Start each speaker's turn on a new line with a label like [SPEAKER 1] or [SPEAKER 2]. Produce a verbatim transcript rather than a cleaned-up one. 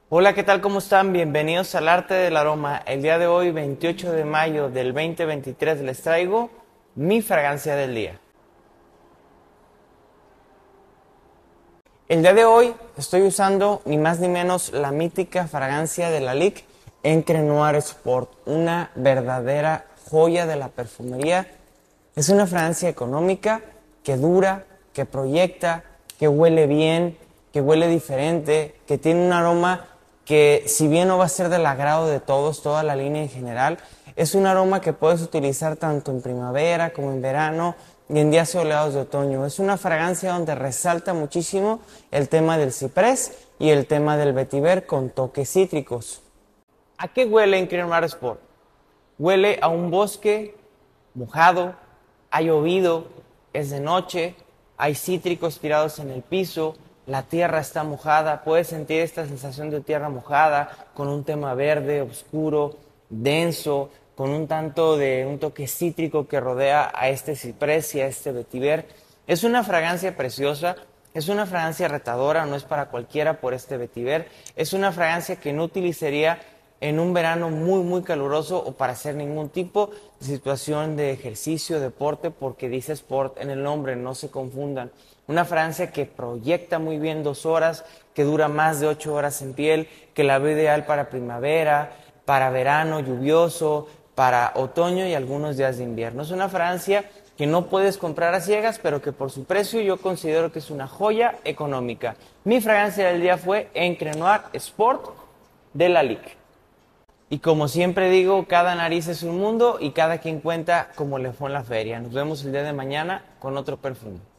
[SPEAKER 1] Hola, ¿qué tal? ¿Cómo están? Bienvenidos al Arte del Aroma. El día de hoy, veintiocho de mayo del dos mil veintitrés, les traigo mi fragancia del día. El día de hoy estoy usando ni más ni menos la mítica fragancia de Lalique Encre Noir Sport, una verdadera joya de la perfumería. Es una fragancia económica que dura, que proyecta, que huele bien, que huele diferente, que tiene un aroma que, si bien no va a ser del agrado de todos, toda la línea en general, es un aroma que puedes utilizar tanto en primavera como en verano y en días soleados de otoño. Es una fragancia donde resalta muchísimo el tema del ciprés y el tema del vetiver con toques cítricos. ¿A qué huele en Cream Sport? Huele a un bosque mojado, ha llovido, es de noche, hay cítricos tirados en el piso, la tierra está mojada, puedes sentir esta sensación de tierra mojada con un tema verde, oscuro, denso, con un tanto de un toque cítrico que rodea a este ciprés y a este vetiver. Es una fragancia preciosa, es una fragancia retadora, no es para cualquiera por este vetiver, es una fragancia que no utilizaría en un verano muy muy caluroso o para hacer ningún tipo de situación de ejercicio, deporte, porque dice sport en el nombre, no se confundan. Una fragancia que proyecta muy bien dos horas, que dura más de ocho horas en piel, que la veo ideal para primavera, para verano lluvioso, para otoño y algunos días de invierno. Es una fragancia que no puedes comprar a ciegas, pero que por su precio yo considero que es una joya económica. Mi fragancia del día fue Encre Noir Sport de Lalique. Y como siempre digo, cada nariz es un mundo y cada quien cuenta como le fue en la feria. Nos vemos el día de mañana con otro perfume.